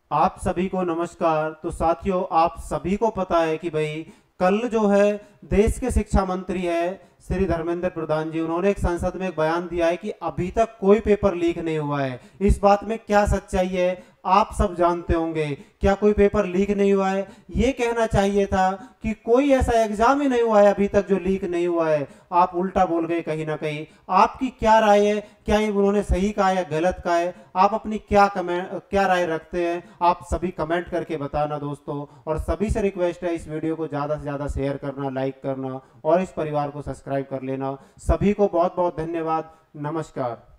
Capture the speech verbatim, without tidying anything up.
आप सभी को नमस्कार। तो साथियों, आप सभी को पता है कि भाई कल जो है देश के शिक्षा मंत्री है श्री धर्मेंद्र प्रधान जी, उन्होंने एक संसद में एक बयान दिया है कि अभी तक कोई पेपर लीक नहीं हुआ है। इस बात में क्या सच्चाई है आप सब जानते होंगे। क्या कोई पेपर लीक नहीं हुआ है? ये कहना चाहिए था कि कोई ऐसा एग्जाम ही नहीं हुआ है अभी तक जो लीक नहीं हुआ है। आप उल्टा बोल गए कहीं ना कहीं। आपकी क्या राय है? क्या ये उन्होंने सही कहा है, गलत कहा है? आप अपनी क्या कमेंट क्या राय रखते हैं? आप सभी कमेंट करके बताना दोस्तों। और सभी से रिक्वेस्ट है इस वीडियो को ज्यादा से ज्यादा शेयर करना, लाइक करना और इस परिवार को सब्सक्राइब कर लेना। सभी को बहुत बहुत धन्यवाद। नमस्कार।